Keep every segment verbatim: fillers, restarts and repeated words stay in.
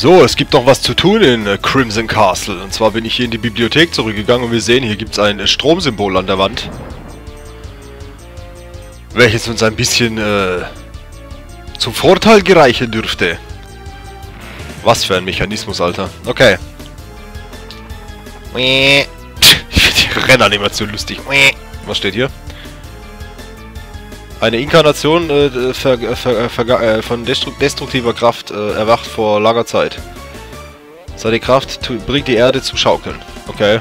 So, es gibt noch was zu tun in äh, Crimson Castle. Und zwar bin ich hier in die Bibliothek zurückgegangen und wir sehen, hier gibt es ein äh, Stromsymbol an der Wand. Welches uns ein bisschen äh, zum Vorteil gereichen dürfte. Was für ein Mechanismus, Alter. Okay. Ich finde die Rennanimation lustig. Was steht hier? Eine Inkarnation äh, ver, ver, ver, äh, von destru destruktiver Kraft äh, erwacht vor langer Zeit. Seine Kraft bringt die Erde zum Schaukeln. Okay.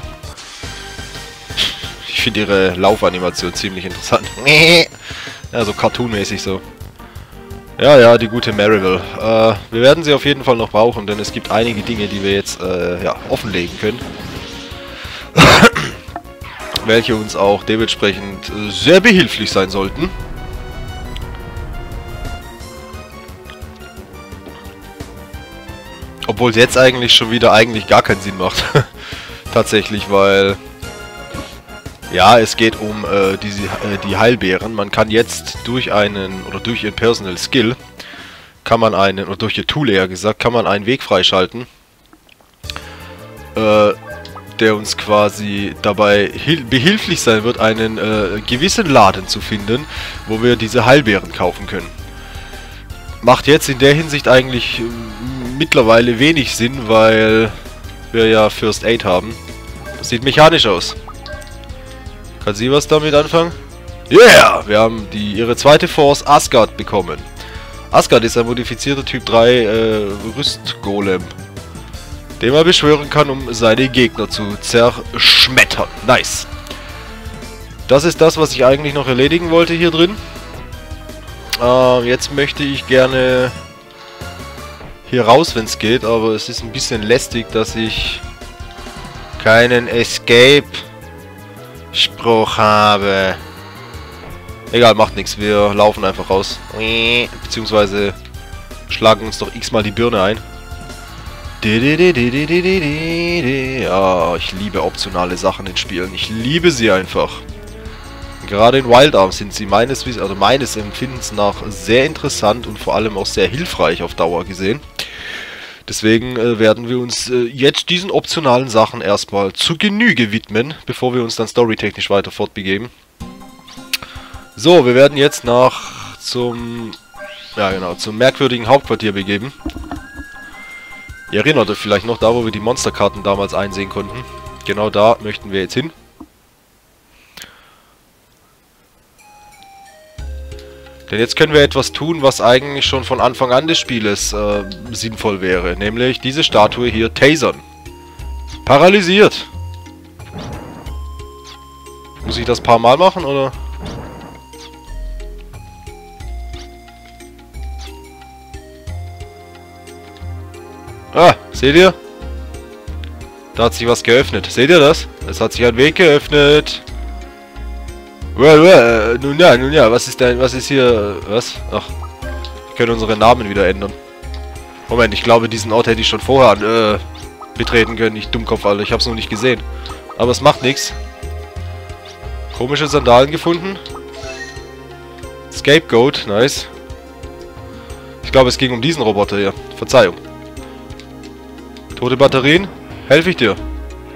Ich finde ihre Laufanimation ziemlich interessant. Ja, so cartoonmäßig so. Ja, ja, die gute Marivel. Äh, wir werden sie auf jeden Fall noch brauchen, denn es gibt einige Dinge, die wir jetzt äh, ja, offenlegen können. Welche uns auch dementsprechend äh, sehr behilflich sein sollten. Obwohl es jetzt eigentlich schon wieder eigentlich gar keinen Sinn macht. Tatsächlich, weil... Ja, es geht um äh, diese, äh, die Heilbeeren. Man kann jetzt durch einen, oder durch ihren Personal Skill, kann man einen, oder durch ihr Tool eher gesagt, kann man einen Weg freischalten, äh, der uns quasi dabei behilflich sein wird, einen äh, gewissen Laden zu finden, wo wir diese Heilbeeren kaufen können. Macht jetzt in der Hinsicht eigentlich äh, mittlerweile wenig Sinn, weil wir ja First Aid haben. Das sieht mechanisch aus. Kann sie was damit anfangen? Yeah! Wir haben die ihre zweite Force Asgard bekommen. Asgard ist ein modifizierter Typ drei äh, Rüstgolem, den man beschwören kann, um seine Gegner zu zerschmettern. Nice. Das ist das, was ich eigentlich noch erledigen wollte hier drin. Äh, jetzt möchte ich gerne hier raus, wenn es geht, aber es ist ein bisschen lästig, dass ich keinen Escape Spruch habe. Egal, macht nichts. Wir laufen einfach raus. Beziehungsweise schlagen uns doch x-mal die Birne ein. Ja, ich liebe optionale Sachen in Spielen. Ich liebe sie einfach. Gerade in Wild Arms sind sie meines Wissens, also meines Empfindens nach sehr interessant und vor allem auch sehr hilfreich auf Dauer gesehen. Deswegen äh, werden wir uns äh, jetzt diesen optionalen Sachen erstmal zu Genüge widmen, bevor wir uns dann storytechnisch weiter fortbegeben. So, wir werden jetzt nach zum, ja genau, zum merkwürdigen Hauptquartier begeben. Ihr erinnert euch vielleicht noch, da wo wir die Monsterkarten damals einsehen konnten. Genau da möchten wir jetzt hin. Denn jetzt können wir etwas tun, was eigentlich schon von Anfang an des Spieles äh, sinnvoll wäre. Nämlich diese Statue hier tasern. Paralysiert. Muss ich das ein paar Mal machen, oder? Ah, seht ihr? Da hat sich was geöffnet. Seht ihr das? Es hat sich ein Weg geöffnet. Well, well, nun ja, nun ja, was ist denn, was ist hier, was? Ach, wir können unsere Namen wieder ändern. Moment, ich glaube, diesen Ort hätte ich schon vorher, äh, betreten können. Ich Dummkopf, Alter, ich hab's noch nicht gesehen. Aber es macht nichts. Komische Sandalen gefunden. Scapegoat, nice. Ich glaube, es ging um diesen Roboter hier. Verzeihung. Tote Batterien, helfe ich dir.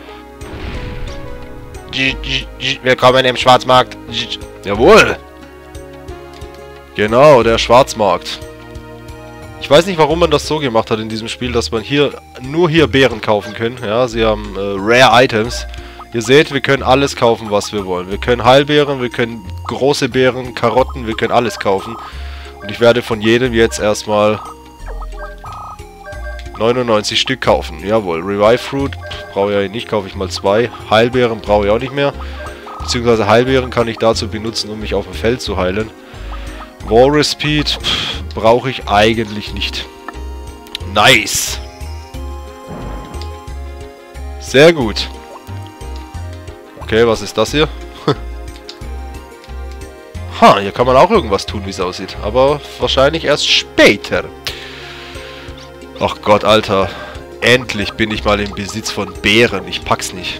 Willkommen im Schwarzmarkt. Jawohl. Genau, der Schwarzmarkt. Ich weiß nicht, warum man das so gemacht hat in diesem Spiel, dass man hier nur hier Beeren kaufen kann. Ja, sie haben äh, Rare Items. Ihr seht, wir können alles kaufen, was wir wollen. Wir können Heilbeeren, wir können große Beeren, Karotten, wir können alles kaufen. Und ich werde von jedem jetzt erstmal neunundneunzig Stück kaufen. Jawohl, Revive Fruit brauche ich ja nicht, kaufe ich mal zwei. Heilbeeren brauche ich auch nicht mehr. Beziehungsweise Heilbeeren kann ich dazu benutzen, um mich auf dem Feld zu heilen. Walrus Speed brauche ich eigentlich nicht. Nice! Sehr gut. Okay, was ist das hier? Ha, hier kann man auch irgendwas tun, wie es aussieht. Aber wahrscheinlich erst später. Ach Gott, Alter. Endlich bin ich mal im Besitz von Beeren. Ich pack's nicht.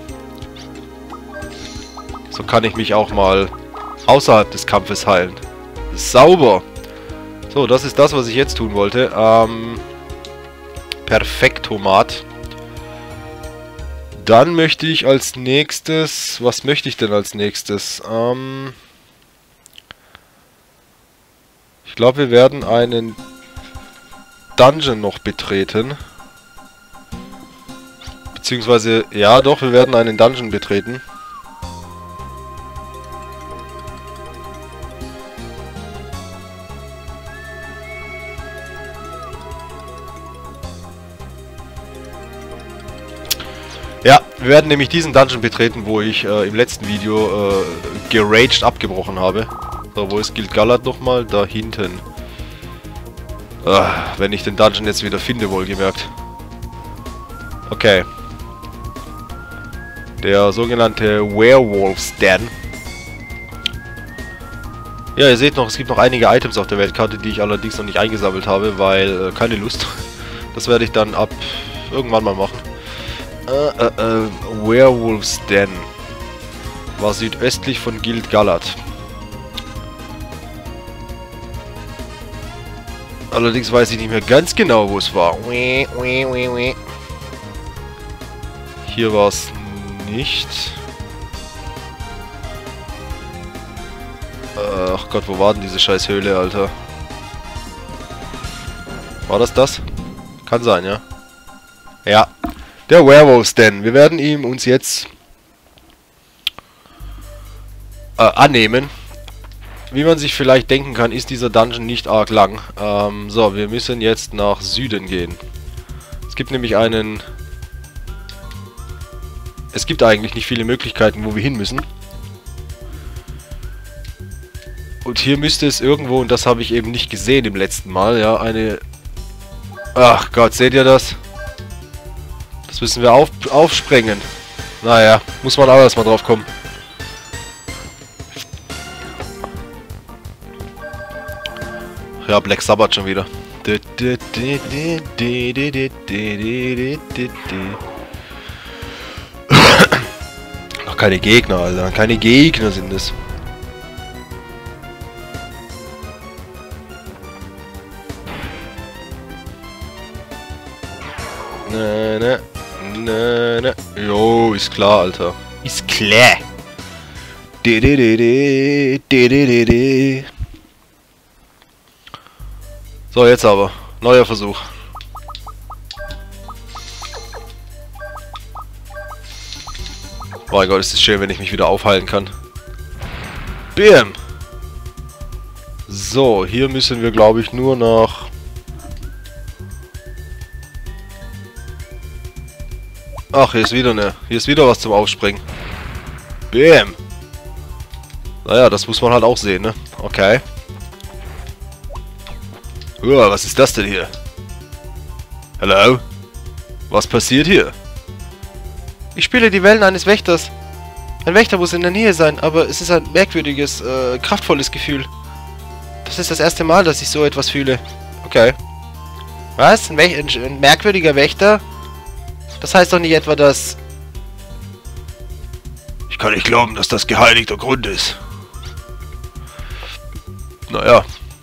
So kann ich mich auch mal außerhalb des Kampfes heilen. Sauber. So, das ist das, was ich jetzt tun wollte. Ähm, Perfektomat. Dann möchte ich als nächstes... Was möchte ich denn als nächstes? Ähm... Ich glaube, wir werden einen Dungeon noch betreten. Beziehungsweise, ja doch, wir werden einen Dungeon betreten. Ja, wir werden nämlich diesen Dungeon betreten, wo ich äh, im letzten Video äh, geraged abgebrochen habe. So, wo ist Guild Galad nochmal? Da hinten. Ah, wenn ich den Dungeon jetzt wieder finde, wohlgemerkt. Okay. Der sogenannte Werewolf's Den. Ja, ihr seht noch, es gibt noch einige Items auf der Weltkarte, die ich allerdings noch nicht eingesammelt habe, weil äh, keine Lust. Das werde ich dann ab irgendwann mal machen. Äh, äh, äh, Werewolf's Den. War südöstlich von Guild Galad. Allerdings weiß ich nicht mehr ganz genau, wo es war. Hier war es nicht. Ach Gott, wo war denn diese scheiß Höhle, Alter? War das das? Kann sein, ja. Ja. Der Werewolf's Den. Wir werden ihm uns jetzt äh, annehmen. Wie man sich vielleicht denken kann, ist dieser Dungeon nicht arg lang. Ähm, so, wir müssen jetzt nach Süden gehen. Es gibt nämlich einen... Es gibt eigentlich nicht viele Möglichkeiten, wo wir hin müssen. Und hier müsste es irgendwo, und das habe ich eben nicht gesehen im letzten Mal, ja, eine... Ach Gott, seht ihr das? Das müssen wir auf, aufsprengen. Naja, muss man auch erstmal drauf kommen. Ja, Black Sabbath schon wieder. Noch keine Gegner, Alter. Keine Gegner sind es. Ne, ne, ne, ne. Jo, ist klar, Alter. Ist klar. De de de de de de de. So, jetzt aber. Neuer Versuch. Oh mein Gott, ist es schön, wenn ich mich wieder aufheilen kann. Bam! So, hier müssen wir, glaube ich, nur nach... Ach, hier ist wieder eine... Hier ist wieder was zum Aufspringen. Bam! Naja, das muss man halt auch sehen, ne? Okay. Uah, was ist das denn hier? Hallo? Was passiert hier? Ich spiele die Wellen eines Wächters. Ein Wächter muss in der Nähe sein, aber es ist ein merkwürdiges, äh, kraftvolles Gefühl. Das ist das erste Mal, dass ich so etwas fühle. Okay. Was? Ein, ein, ein merkwürdiger Wächter? Das heißt doch nicht etwa, dass... Ich kann nicht glauben, dass das geheiligter Grund ist. Naja.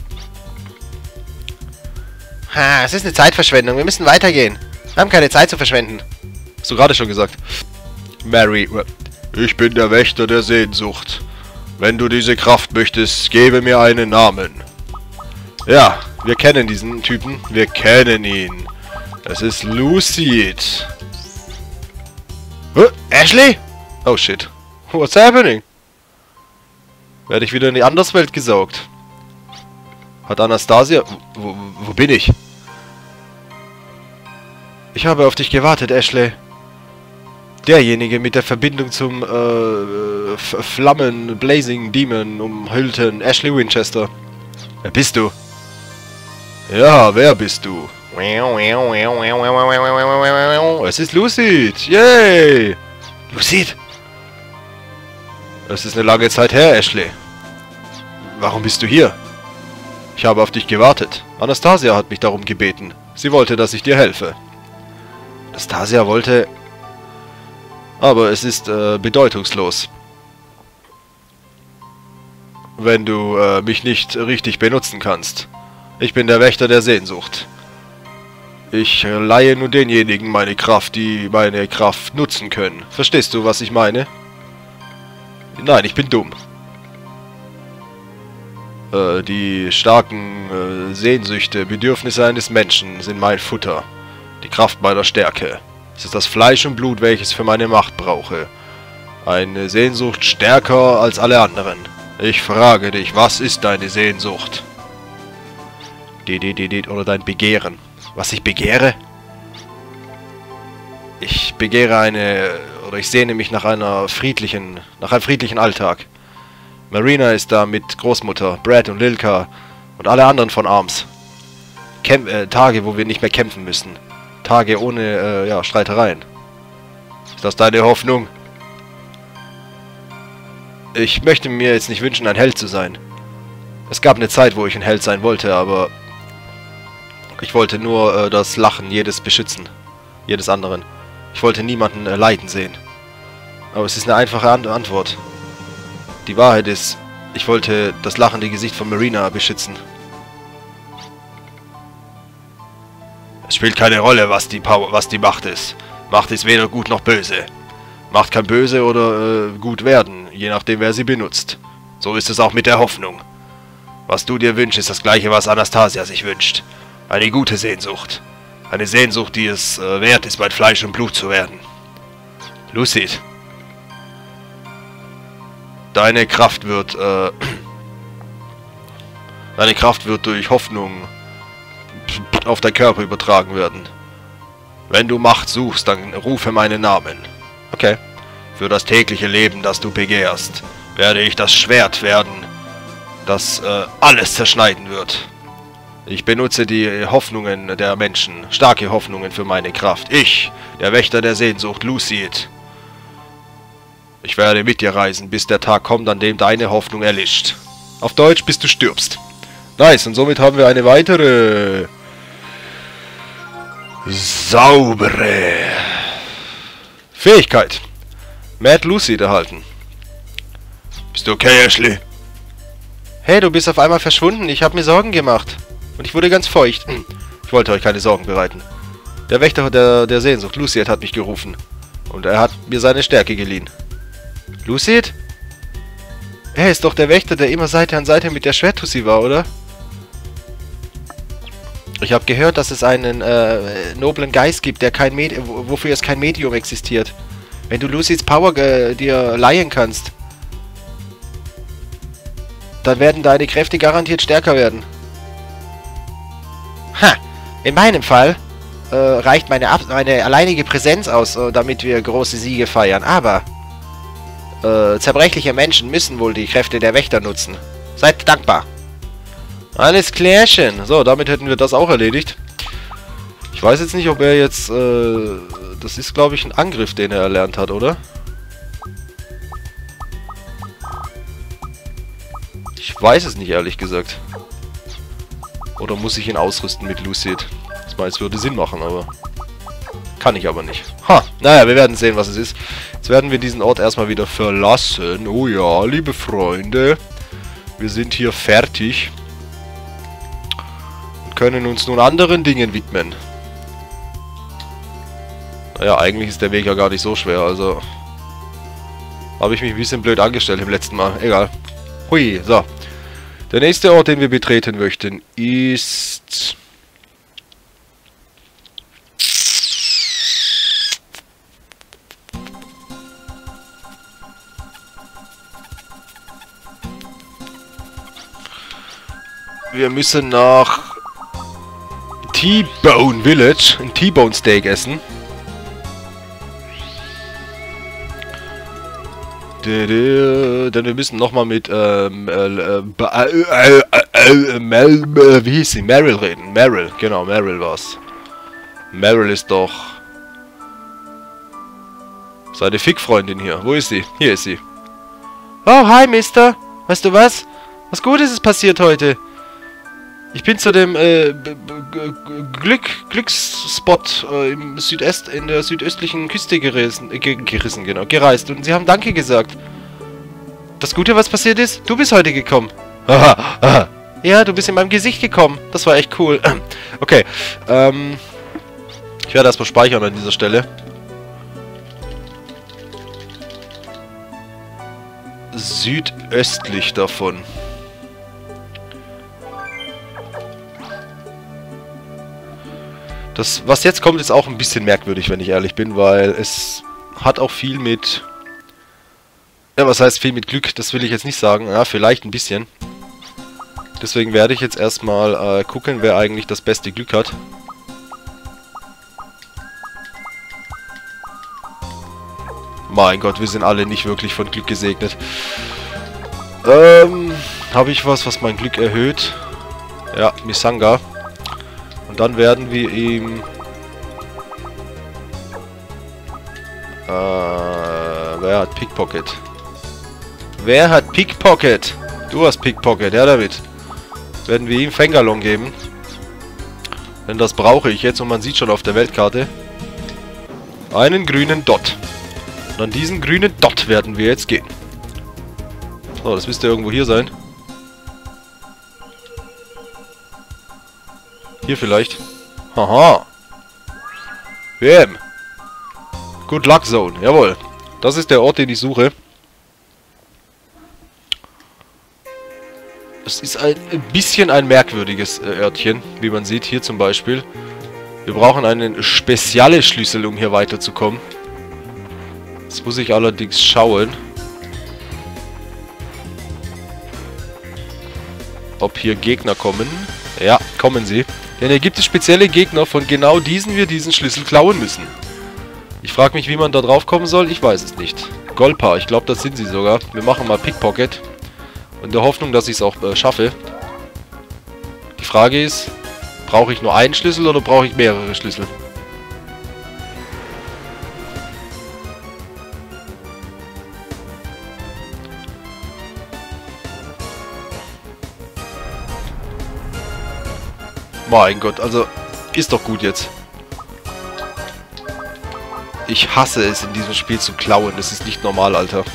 Ha, es ist eine Zeitverschwendung. Wir müssen weitergehen. Wir haben keine Zeit zu verschwenden. Hast du gerade schon gesagt. Mary, ich bin der Wächter der Sehnsucht. Wenn du diese Kraft möchtest, gebe mir einen Namen. Ja, wir kennen diesen Typen. Wir kennen ihn. Es ist Lucid. Huh? Ashley? Oh shit. What's happening? Werde ich wieder in die Anderswelt gesaugt? Hat Anastasia... Wo, wo bin ich? Ich habe auf dich gewartet, Ashley. Derjenige mit der Verbindung zum äh, Flammen Blazing Demon umhüllten Ashley Winchester. Wer bist du? Ja, wer bist du? Es ist Lucid! Yay! Lucid! Es ist eine lange Zeit her, Ashley. Warum bist du hier? Ich habe auf dich gewartet. Anastasia hat mich darum gebeten. Sie wollte, dass ich dir helfe. Anastasia wollte... Aber es ist äh, bedeutungslos. Wenn du äh, mich nicht richtig benutzen kannst. Ich bin der Wächter der Sehnsucht. Ich leihe nur denjenigen meine Kraft, die meine Kraft nutzen können. Verstehst du, was ich meine? Nein, ich bin dumm. Äh, die starken äh, Sehnsüchte, Bedürfnisse eines Menschen sind mein Futter. Die Kraft meiner Stärke. Es ist das Fleisch und Blut, welches ich für meine Macht brauche. Eine Sehnsucht stärker als alle anderen. Ich frage dich, was ist deine Sehnsucht? Die, die, die, die, oder dein Begehren. Was ich begehre? Ich begehre eine, oder ich sehne mich nach einer friedlichen, nach einem friedlichen Alltag. Marina ist da mit Großmutter, Brad und Lilka und alle anderen von Arms. Kämp äh, Tage, wo wir nicht mehr kämpfen müssen. Tage ohne, äh, ja, Streitereien. Ist das deine Hoffnung? Ich möchte mir jetzt nicht wünschen, ein Held zu sein. Es gab eine Zeit, wo ich ein Held sein wollte, aber ich wollte nur äh, das Lachen jedes beschützen. Jedes anderen. Ich wollte niemanden äh, leiden sehen. Aber es ist eine einfache An Antwort. Die Wahrheit ist, ich wollte das lachende Gesicht von Marina beschützen. Es spielt keine Rolle, was die, Power, was die Macht ist. Macht ist weder gut noch böse. Macht kann böse oder äh, gut werden, je nachdem wer sie benutzt. So ist es auch mit der Hoffnung. Was du dir wünschst, ist das gleiche, was Anastasia sich wünscht. Eine gute Sehnsucht. Eine Sehnsucht, die es äh, wert ist, bei Fleisch und Blut zu werden. Lucid. Deine Kraft wird, äh... Deine Kraft wird durch Hoffnung auf deinen Körper übertragen werden. Wenn du Macht suchst, dann rufe meinen Namen. Okay. Für das tägliche Leben, das du begehrst, werde ich das Schwert werden, das äh, alles zerschneiden wird. Ich benutze die Hoffnungen der Menschen, starke Hoffnungen für meine Kraft. Ich, der Wächter der Sehnsucht, Lucid. Ich werde mit dir reisen, bis der Tag kommt, an dem deine Hoffnung erlischt. Auf Deutsch, bis du stirbst. Nice, und somit haben wir eine weitere saubere Fähigkeit. Mad Lucid erhalten. Bist du okay, Ashley? Hey, du bist auf einmal verschwunden. Ich habe mir Sorgen gemacht. Und ich wurde ganz feucht. Ich wollte euch keine Sorgen bereiten. Der Wächter der, der Sehnsucht, Lucid, hat mich gerufen. Und er hat mir seine Stärke geliehen. Lucid? Er ist doch der Wächter, der immer Seite an Seite mit der Schwerttussi war, oder? Ich habe gehört, dass es einen äh, noblen Geist gibt, der kein Medi wofür es kein Medium existiert. Wenn du Lucids Power äh, dir leihen kannst, dann werden deine Kräfte garantiert stärker werden. Ha! In meinem Fall äh, reicht meine, Ab meine alleinige Präsenz aus, äh, damit wir große Siege feiern. Aber äh, zerbrechliche Menschen müssen wohl die Kräfte der Wächter nutzen. Seid dankbar. Alles klärchen. So, damit hätten wir das auch erledigt. Ich weiß jetzt nicht, ob er jetzt... Äh, das ist, glaube ich, ein Angriff, den er erlernt hat, oder? Ich weiß es nicht, ehrlich gesagt. Oder muss ich ihn ausrüsten mit Lucid? Das mal, es würde Sinn machen, aber... Kann ich aber nicht. Ha, naja, wir werden sehen, was es ist. Jetzt werden wir diesen Ort erstmal wieder verlassen. Oh ja, liebe Freunde. Wir sind hier fertig. Und können uns nun anderen Dingen widmen. Naja, eigentlich ist der Weg ja gar nicht so schwer, also... Habe ich mich ein bisschen blöd angestellt im letzten Mal. Egal. Hui, so. Der nächste Ort, den wir betreten möchten, ist... Wir müssen nach T-Bone Village, ein T-Bone Steak essen. Denn wir müssen nochmal mit ähm, äh, äh, äh, Mel, wie hieß sie? Meryl reden. Meryl, genau, Meryl war's. Meryl ist doch seine Fick-Freundin hier. Wo ist sie? Hier ist sie. Oh, hi, Mister. Weißt du was? Was Gutes ist passiert heute. Ich bin zu dem äh, Glück, Glücksspot äh, im Südest, in der südöstlichen Küste gerissen, äh, gerissen, genau, gereist. Und sie haben Danke gesagt. Das Gute, was passiert ist? Du bist heute gekommen. Aha, aha. Ja, du bist in meinem Gesicht gekommen. Das war echt cool. Okay, ähm... Ich werde erstmal speichern an dieser Stelle. Südöstlich davon. Das, was jetzt kommt, ist auch ein bisschen merkwürdig, wenn ich ehrlich bin, weil es hat auch viel mit... Ja, was heißt viel mit Glück? Das will ich jetzt nicht sagen. Ja, vielleicht ein bisschen. Deswegen werde ich jetzt erstmal äh, gucken, wer eigentlich das beste Glück hat. Mein Gott, wir sind alle nicht wirklich von Glück gesegnet. Ähm, habe ich was, was mein Glück erhöht? Ja, Misanga. Und dann werden wir ihm... Äh, wer hat Pickpocket? Wer hat Pickpocket? Du hast Pickpocket, ja damit. Werden wir ihm Fengalong geben. Denn das brauche ich jetzt und man sieht schon auf der Weltkarte einen grünen Dot. Und an diesen grünen Dot werden wir jetzt gehen. So, das müsste irgendwo hier sein. Hier vielleicht. Haha. W M. Good Luck Zone. Jawohl. Das ist der Ort, den ich suche. Es ist ein bisschen ein merkwürdiges äh, Örtchen, wie man sieht. Hier zum Beispiel. Wir brauchen einen Spezialschlüssel, um hier weiterzukommen. Jetzt muss ich allerdings schauen, ob hier Gegner kommen. Ja, kommen sie. Denn hier gibt es spezielle Gegner, von genau diesen wir diesen Schlüssel klauen müssen. Ich frage mich, wie man da drauf kommen soll. Ich weiß es nicht. Golpa, ich glaube, das sind sie sogar. Wir machen mal Pickpocket. In der Hoffnung, dass ich es auch äh, schaffe. Die Frage ist, brauche ich nur einen Schlüssel oder brauche ich mehrere Schlüssel? Mein Gott, also ist doch gut jetzt. Ich hasse es, in diesem Spiel zu klauen. Das ist nicht normal, Alter.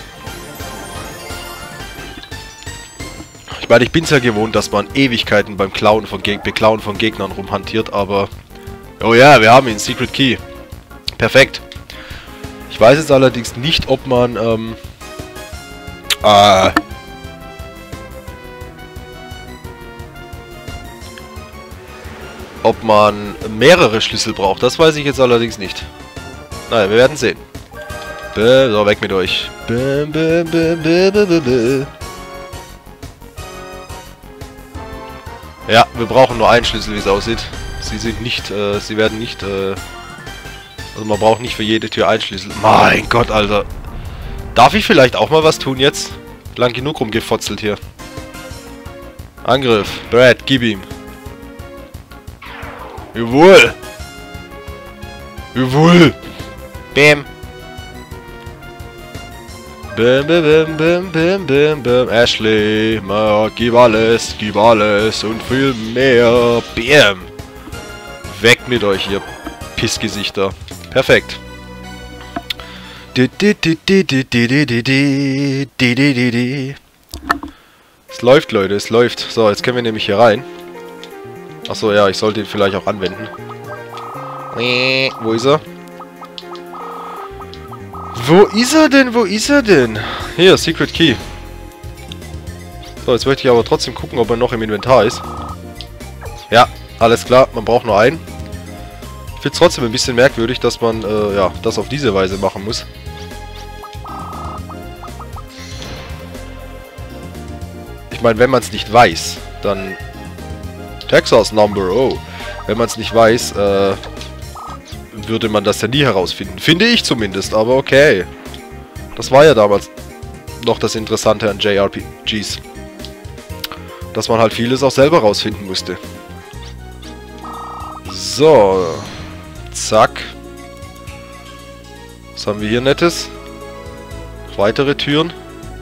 Ich meine, ich bin es ja gewohnt, dass man Ewigkeiten beim Klauen von Geg Beklauen von Gegnern rumhantiert, aber... Oh ja, wir haben ihn, Secret Key. Perfekt. Ich weiß jetzt allerdings nicht, ob man, ähm... Äh... Ob man mehrere Schlüssel braucht. Das weiß ich jetzt allerdings nicht. Naja, wir werden sehen. So, weg mit euch. Ja, wir brauchen nur einen Schlüssel, wie es aussieht. Sie sind nicht, äh, sie werden nicht, äh... Also man braucht nicht für jede Tür einen Schlüssel. Mein Gott, Alter. Darf ich vielleicht auch mal was tun jetzt? Lang genug rumgefotzelt hier. Angriff. Brad, gib ihm. Jawohl. Jawohl. Bam. Bam, bam, bam, bam, bam, bam. Ashley, ma, gib alles, gib alles und viel mehr. Bam. Weg mit euch, ihr Pissgesichter. Perfekt. Es läuft, Leute, es läuft. So, jetzt können wir nämlich hier rein. Achso, ja, ich sollte ihn vielleicht auch anwenden. Wo ist er? Wo ist er denn? Wo ist er denn? Hier, Secret Key. So, jetzt möchte ich aber trotzdem gucken, ob er noch im Inventar ist. Ja, alles klar, man braucht nur einen. Ich finde es trotzdem ein bisschen merkwürdig, dass man, äh, ja, das auf diese Weise machen muss. Ich meine, wenn man es nicht weiß, dann... Texas Number, oh. Wenn man es nicht weiß, äh, würde man das ja nie herausfinden. Finde ich zumindest, aber okay. Das war ja damals noch das Interessante an J R P Gs. Dass man halt vieles auch selber rausfinden musste. So. Zack. Was haben wir hier Nettes? Weitere Türen.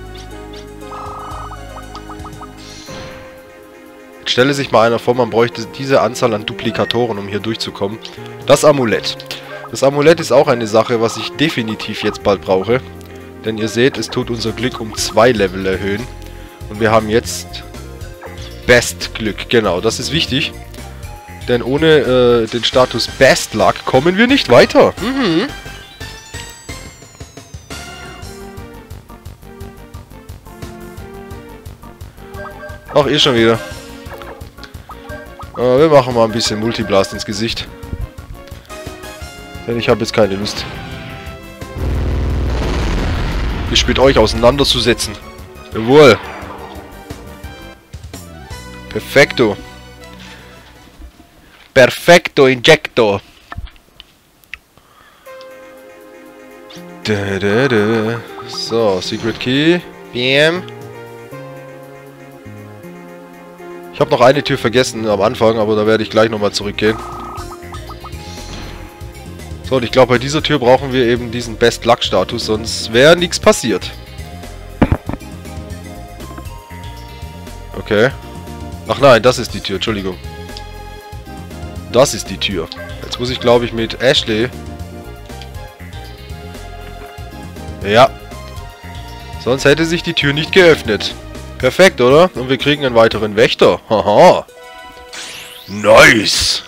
Stelle sich mal einer vor, man bräuchte diese Anzahl an Duplikatoren, um hier durchzukommen. Das Amulett. Das Amulett ist auch eine Sache, was ich definitiv jetzt bald brauche. Denn ihr seht, es tut unser Glück um zwei Level erhöhen. Und wir haben jetzt Best Glück. Genau, das ist wichtig. Denn ohne äh, den Status Best Luck kommen wir nicht weiter. Mhm. Ach, eh schon wieder. Äh, wir machen mal ein bisschen Multiblast ins Gesicht. Denn ich habe jetzt keine Lust, mich mit euch auseinanderzusetzen. Jawohl. Perfekto. Perfekto Injecto. Da, da, da. So, Secret Key. Bam. Ich habe noch eine Tür vergessen am Anfang, aber da werde ich gleich nochmal zurückgehen. So, und ich glaube, bei dieser Tür brauchen wir eben diesen Best Luck Status, sonst wäre nichts passiert. Okay. Ach nein, das ist die Tür, Entschuldigung. Das ist die Tür. Jetzt muss ich, glaube ich, mit Ashley... Ja. Sonst hätte sich die Tür nicht geöffnet. Perfekt, oder? Und wir kriegen einen weiteren Wächter. Haha. Nice.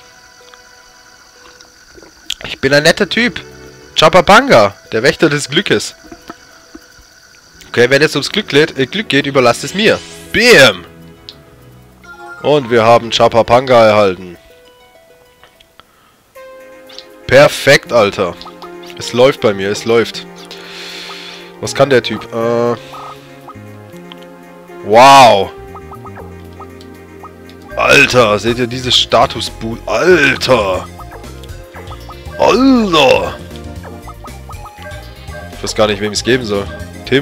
Ich bin ein netter Typ. Chapapanga, der Wächter des Glückes. Okay, wenn es ums Glück geht, äh, Glück geht, überlasst es mir. Bam. Und wir haben Chapapanga erhalten. Perfekt, Alter. Es läuft bei mir, es läuft. Was kann der Typ? Äh... Wow. Alter, seht ihr dieses Statusboot? Alter. Alter. Ich weiß gar nicht, wem ich es geben soll. Tim?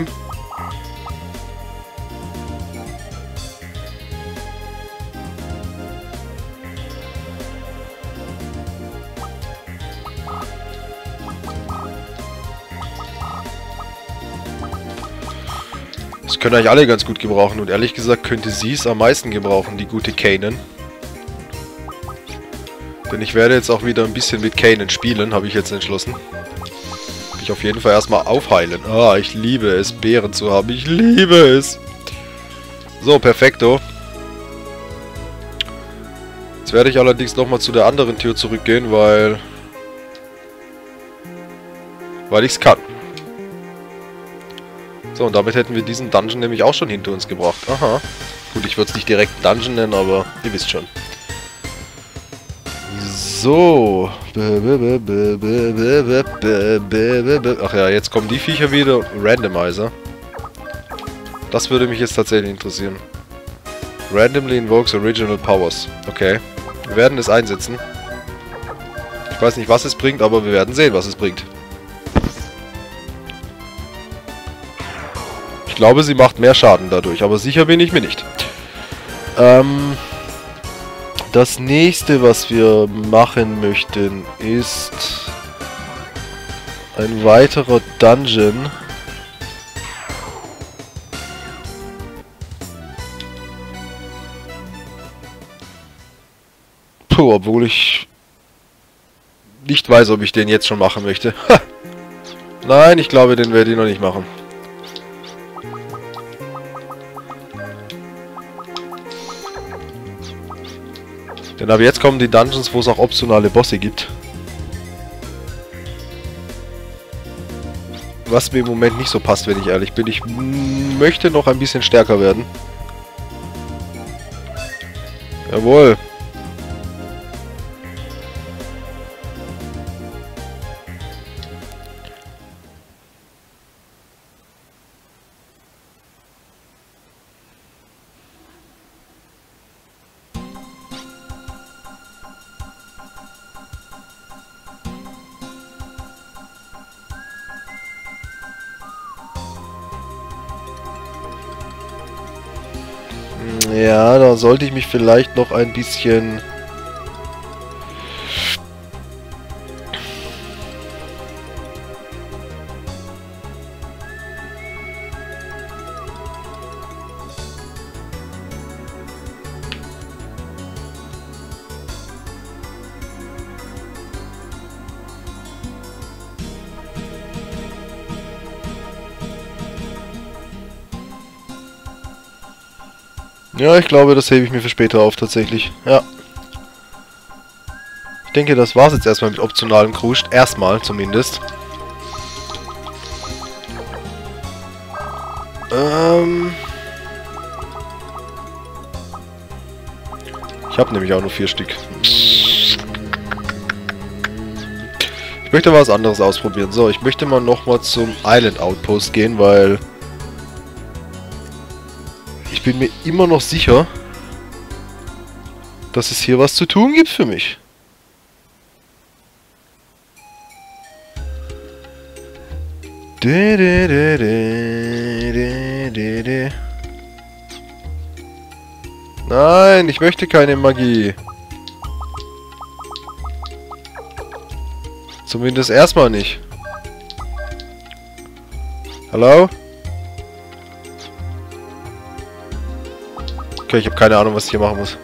Das können eigentlich alle ganz gut gebrauchen und ehrlich gesagt könnte sie es am meisten gebrauchen, die gute Kanan. Denn ich werde jetzt auch wieder ein bisschen mit Kanan spielen, habe ich jetzt entschlossen. Ich auf jeden Fall erstmal aufheilen. Ah, ich liebe es, Beeren zu haben. Ich liebe es. So, perfekto. Jetzt werde ich allerdings nochmal zu der anderen Tür zurückgehen, weil... Weil ich es kann. So, und damit hätten wir diesen Dungeon nämlich auch schon hinter uns gebracht. Aha. Gut, ich würde es nicht direkt Dungeon nennen, aber ihr wisst schon. So. Ach ja, jetzt kommen die Viecher wieder. Randomizer. Das würde mich jetzt tatsächlich interessieren. Randomly invokes original powers. Okay. Wir werden es einsetzen. Ich weiß nicht, was es bringt, aber wir werden sehen, was es bringt. Ich glaube, sie macht mehr Schaden dadurch, aber sicher bin ich mir nicht. Ähm, das nächste, was wir machen möchten, ist ein weiterer Dungeon. Puh, obwohl ich nicht weiß, ob ich den jetzt schon machen möchte. Ha! Nein, ich glaube, den werde ich noch nicht machen. Denn ab jetzt kommen die Dungeons, wo es auch optionale Bosse gibt. Was mir im Moment nicht so passt, wenn ich ehrlich bin. Ich möchte noch ein bisschen stärker werden. Jawohl. Ja, da sollte ich mich vielleicht noch ein bisschen... Ja, ich glaube, das hebe ich mir für später auf, tatsächlich. Ja. denke, das war's jetzt erstmal mit optionalem Kruscht. Erstmal zumindest. Ähm... Ich habe nämlich auch nur vier Stück. Ich möchte was anderes ausprobieren. So, ich möchte mal nochmal zum Island Outpost gehen, weil... Ich bin mir immer noch sicher, dass es hier was zu tun gibt für mich. De, de, de, de, de, de, de. Nein, ich möchte keine Magie. Zumindest erstmal nicht. Hallo? Okay, ich habe keine Ahnung, was ich hier machen muss.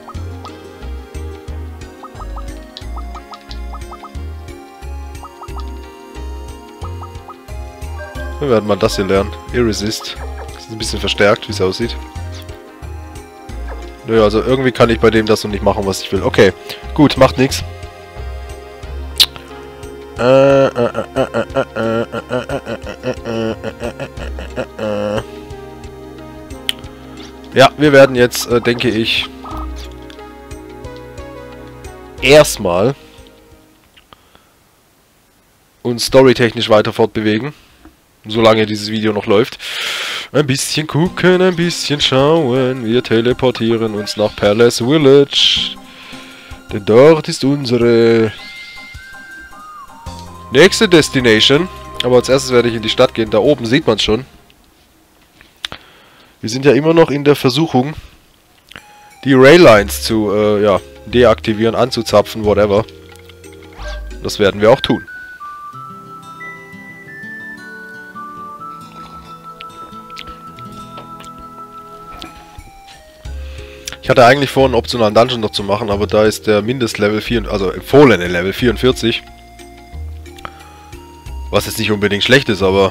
Wir werden mal das hier lernen. Irresist. Das ist ein bisschen verstärkt, wie es aussieht. Nö, also irgendwie kann ich bei dem das noch nicht machen, was ich will. Okay, gut, macht nichts. Ja, wir werden jetzt, äh, denke ich, erstmal uns storytechnisch weiter fortbewegen. Solange dieses Video noch läuft. Ein bisschen gucken, ein bisschen schauen. Wir teleportieren uns nach Palace Village. Denn dort ist unsere nächste Destination. Aber als erstes werde ich in die Stadt gehen. Da oben sieht man es schon. Wir sind ja immer noch in der Versuchung, die Raillines zu äh, ja, deaktivieren, anzuzapfen, whatever. Das werden wir auch tun. Ich hatte eigentlich vor, einen optionalen Dungeon noch zu machen, aber da ist der Mindestlevel vier, also empfohlene Level vierundvierzig. Was jetzt nicht unbedingt schlecht ist, aber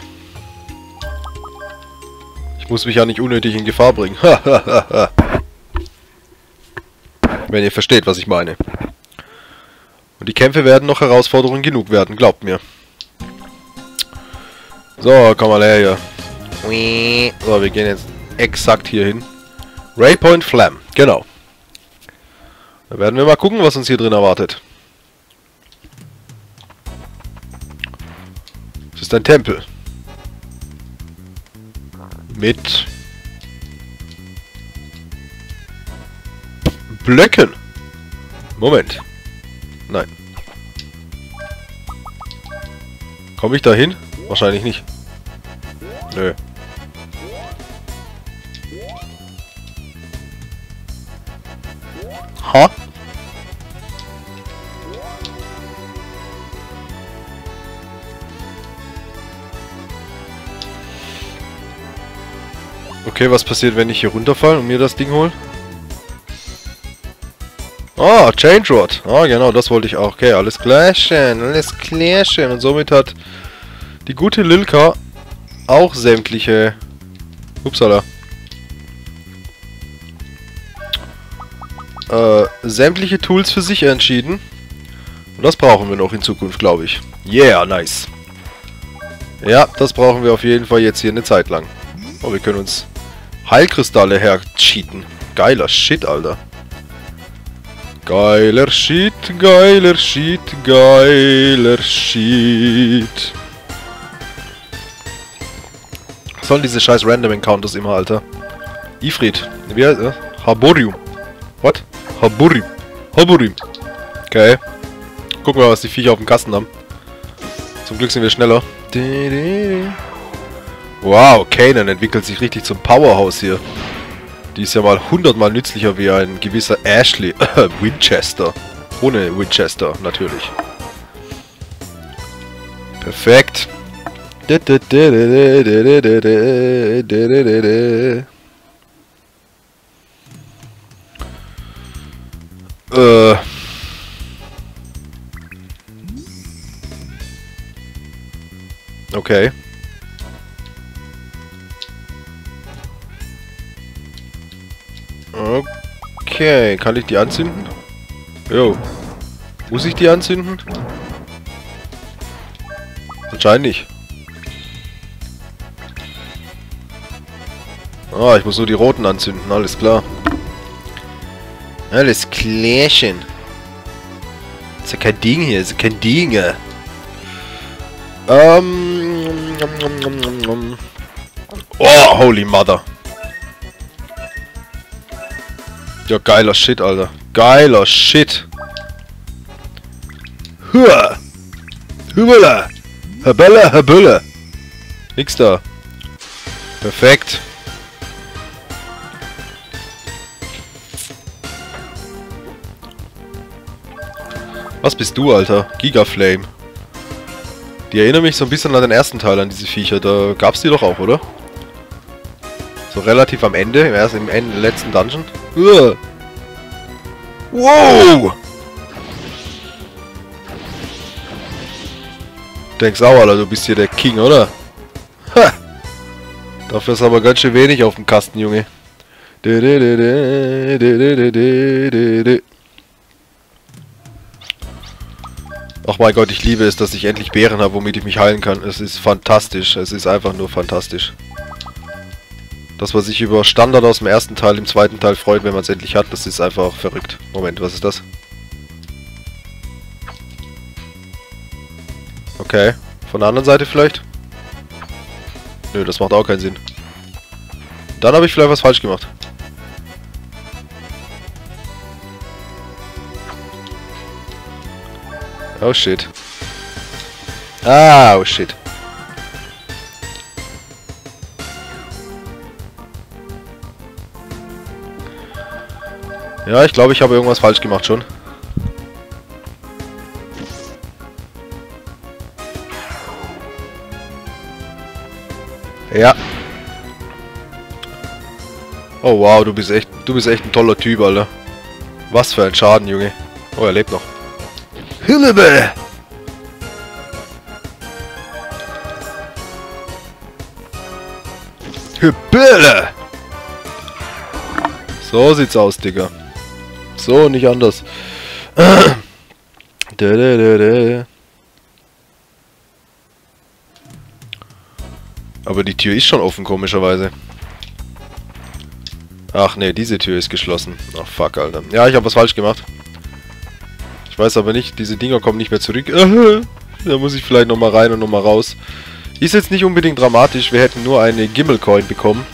ich muss mich ja nicht unnötig in Gefahr bringen. Wenn ihr versteht, was ich meine. Und die Kämpfe werden noch Herausforderungen genug werden, glaubt mir. So, komm mal her hier. So, wir gehen jetzt exakt hier hin. Raypoint Flam, genau. Da werden wir mal gucken, was uns hier drin erwartet. Es ist ein Tempel. Mit Blöcken. Moment. Nein. Komme ich da hin? Wahrscheinlich nicht. Nö. Ha? Okay, was passiert, wenn ich hier runterfalle und mir das Ding hole? Ah, Change Rod. Ah, genau, das wollte ich auch. Okay, alles klärchen, alles klärchen. Und somit hat die gute Lilka auch sämtliche... Upsala. Äh, sämtliche Tools für sich entschieden. Und das brauchen wir noch in Zukunft, glaube ich. Yeah, nice. Ja, das brauchen wir auf jeden Fall jetzt hier eine Zeit lang. Oh, wir können uns Heilkristalle hercheaten. Geiler Shit, Alter. Geiler Shit, geiler Shit, geiler Shit. Was sollen diese scheiß Random Encounters immer, Alter? Ifrit. Wie heißt er? Haborium. What? Haburium. Haburium. Okay. Gucken wir mal, was die Viecher auf dem Kasten haben. Zum Glück sind wir schneller. Wow, Kanan entwickelt sich richtig zum Powerhouse hier. Die ist ja mal hundertmal nützlicher wie ein gewisser Ashley Winchester. Ohne Winchester, natürlich. Perfekt. Äh. Okay. Okay, kann ich die anzünden? Jo. Muss ich die anzünden? Anscheinend nicht. Ah, ich muss nur die roten anzünden, alles klar. Alles klärchen. Ist ja kein Ding hier, ist ja kein Ding. Ähm... Oh, holy mother. Ja, geiler Shit, Alter. Geiler Shit. Hua. Hübele. Hebelle, Hebülle. Nix da. Perfekt. Was bist du, Alter? Gigaflame. Die erinnern mich so ein bisschen an den ersten Teil, an diese Viecher. Da gab's die doch auch, oder? So relativ am Ende, erst im Ende, letzten Dungeon. Uah. Wow! Denkst auch, Alter, du bist hier der King, oder? Ha! Dafür ist aber ganz schön wenig auf dem Kasten, Junge. Ach mein Gott, ich liebe es, dass ich endlich Beeren habe, womit ich mich heilen kann. Es ist fantastisch. Es ist einfach nur fantastisch. Das, was sich über Standard aus dem ersten Teil im zweiten Teil freut, wenn man es endlich hat, das ist einfach verrückt. Moment, was ist das? Okay. Von der anderen Seite vielleicht? Nö, das macht auch keinen Sinn. Dann habe ich vielleicht was falsch gemacht. Oh shit. Ah, oh shit. Ja, ich glaube, ich habe irgendwas falsch gemacht schon. Ja. Oh wow, du bist echt, du bist echt ein toller Typ, Alter. Was für ein Schaden, Junge. Oh, er lebt noch. Hilfe! Hübele! So sieht's aus, Digga. So, nicht anders. Aber die Tür ist schon offen, komischerweise. Ach nee, diese Tür ist geschlossen. Ach fuck, Alter. Ja, ich habe was falsch gemacht. Ich weiß aber nicht, diese Dinger kommen nicht mehr zurück. Da muss ich vielleicht nochmal rein und nochmal raus. Ist jetzt nicht unbedingt dramatisch, wir hätten nur eine Gimmel-Coin bekommen.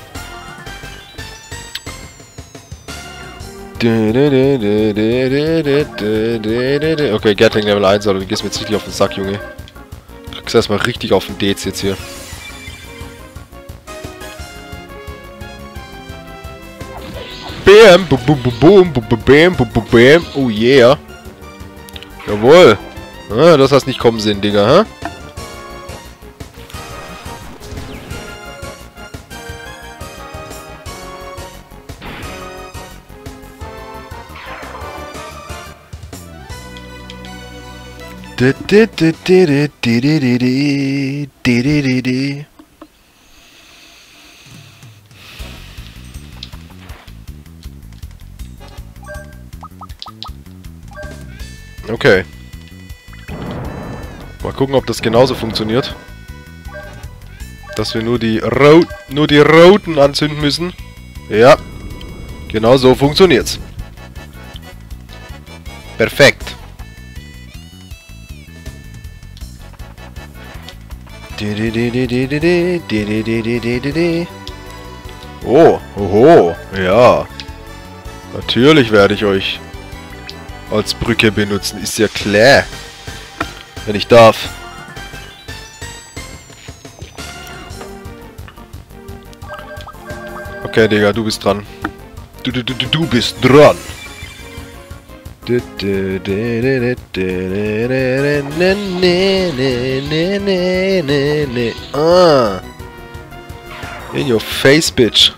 Okay, Gatling Level eins, aber du gehst mir jetzt richtig auf den Sack, Junge. Du kriegst erstmal richtig auf den Dez jetzt hier. Bam, boom, boom, boom, boom, bam, boom, boom, bam. Oh yeah. Jawohl. Ah, das hast nicht kommen sehen, Digga, hä? Okay. Mal gucken, ob das genauso funktioniert. Dass wir nur die Ro nur die roten anzünden müssen. Ja. Genau so funktioniert's. Perfekt. Oh, oho, ja. Natürlich werde ich euch als Brücke benutzen, ist ja klar. Wenn ich darf. Okay, Digga, du bist dran. Du, du, du, du bist dran. Ah. In your face, bitch.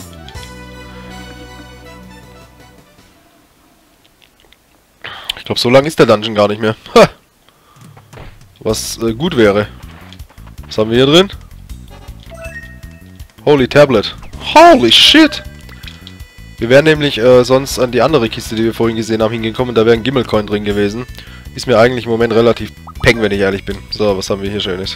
Ich glaube, so lang ist der Dungeon gar nicht mehr. Ha. Was äh, gut wäre. Was haben wir hier drin? Holy Tablet. Holy shit! Wir wären nämlich äh, sonst an die andere Kiste, die wir vorhin gesehen haben, hingekommen. Da wäre ein Gimmel-Coin drin gewesen. Ist mir eigentlich im Moment relativ peng, wenn ich ehrlich bin. So, was haben wir hier Schönes?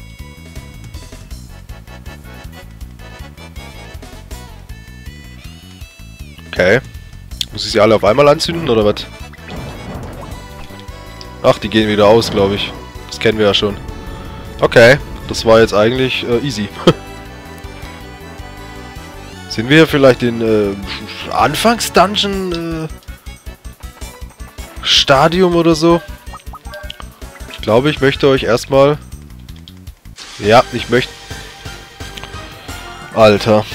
Okay. Muss ich sie alle auf einmal anzünden, oder was? Ach, die gehen wieder aus, glaube ich. Das kennen wir ja schon. Okay, das war jetzt eigentlich äh, easy. Sind wir hier vielleicht in äh, Anfangs-Dungeon äh, Stadium oder so? Ich glaube, ich möchte euch erstmal... Ja, ich möchte... Alter.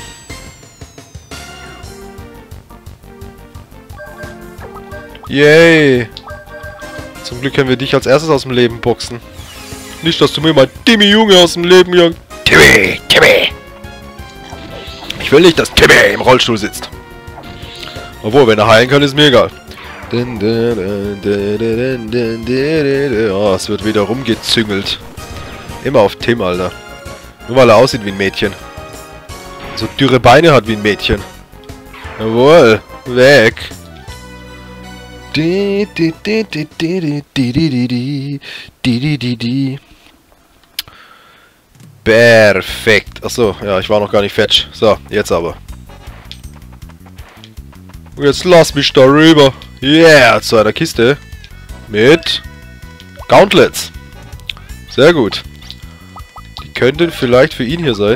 Yay! Zum Glück können wir dich als erstes aus dem Leben boxen. Nicht, dass du mir mein Timmy Junge aus dem Leben jagst. Timmy! Timmy! Ich will nicht, dass Timmy im Rollstuhl sitzt. Obwohl, wenn er heilen kann, ist mir egal. Oh, es wird wieder rumgezüngelt. Immer auf Tim, Alter. Nur weil er aussieht wie ein Mädchen. So dürre Beine hat wie ein Mädchen. Jawohl. Weg. Perfekt. Achso, ja, ich war noch gar nicht fetch. So, jetzt aber. Jetzt lass mich da rüber. Yeah, zu einer Kiste. Mit Gauntlets. Sehr gut. Die könnten vielleicht für ihn hier sein.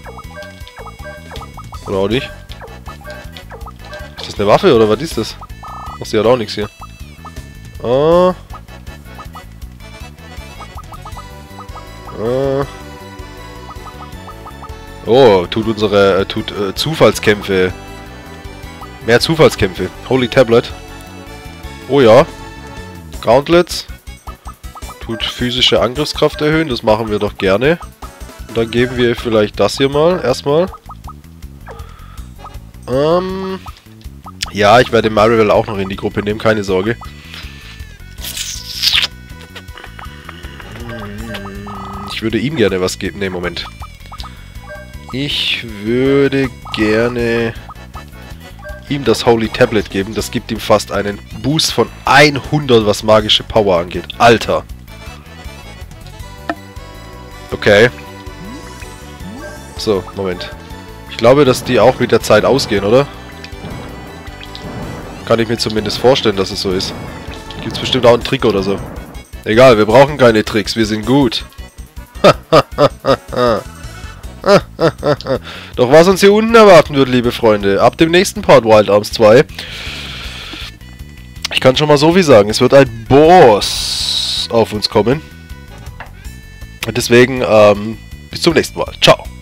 Oder auch nicht. Ist das eine Waffe oder was ist das? Ach, sie hat auch nichts hier. Ah. Ah. Oh, tut unsere, äh, tut äh, Zufallskämpfe. Mehr Zufallskämpfe. Holy Tablet. Oh ja. Gauntlets. Tut physische Angriffskraft erhöhen, das machen wir doch gerne. Und dann geben wir vielleicht das hier mal, erstmal. Ähm... Ja, ich werde Marivel auch noch in die Gruppe nehmen, keine Sorge. Ich würde ihm gerne was geben. Ne, Moment. Ich würde gerne ihm das Holy Tablet geben. Das gibt ihm fast einen Boost von hundert, was magische Power angeht. Alter. Okay. So, Moment. Ich glaube, dass die auch mit der Zeit ausgehen, oder? Kann ich mir zumindest vorstellen, dass es so ist. Gibt's bestimmt auch einen Trick oder so. Egal, wir brauchen keine Tricks, wir sind gut. Doch was uns hier unten erwarten wird, liebe Freunde, ab dem nächsten Part Wild Arms zwei. Ich kann schon mal so viel sagen, es wird ein Boss auf uns kommen. Und deswegen, ähm, bis zum nächsten Mal. Ciao.